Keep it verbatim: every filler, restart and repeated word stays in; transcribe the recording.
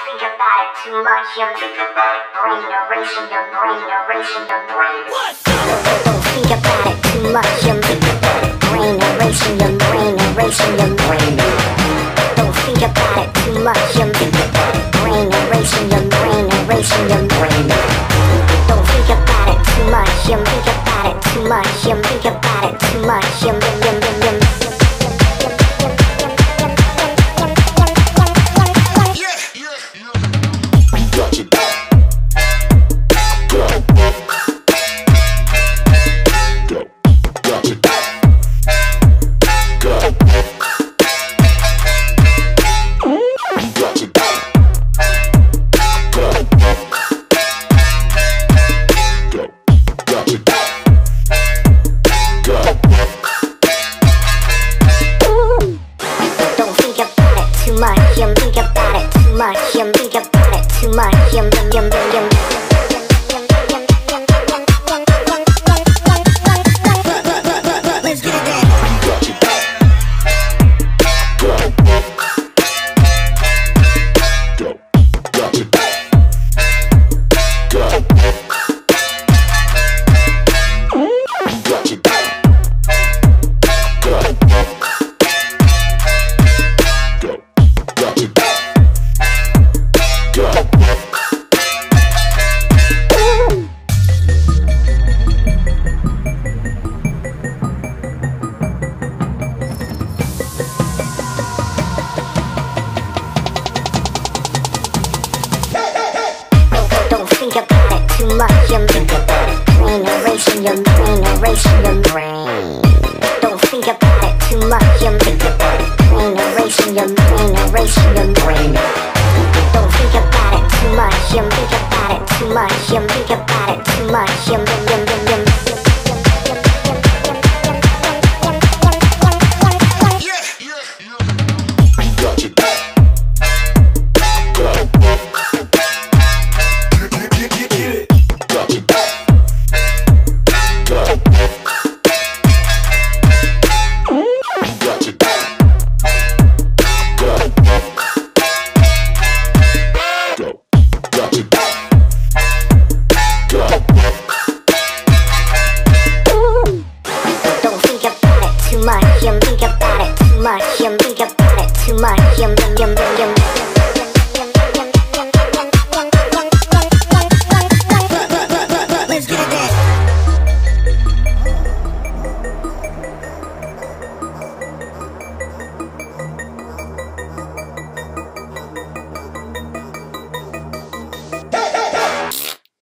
think about it too much. You think about it, brain erasing your brain, erasing your brain. Don't, don't think about it too much. You think about it, brain erasing your brain, erasing your brain. Don't think about it too much. You think about it, brain erasing your brain, erasing your brain. Don't think about it too much. You think about it too much. You think about it too much. You think about it too much. You think about it too much. You think about it too much. You think about it too much. Let's get it down. Think about it too much. You think about it, brain erasing your brain, erasing your brain. Don't think about it too much. You think about it, brain erasing your brain, erasing your brain.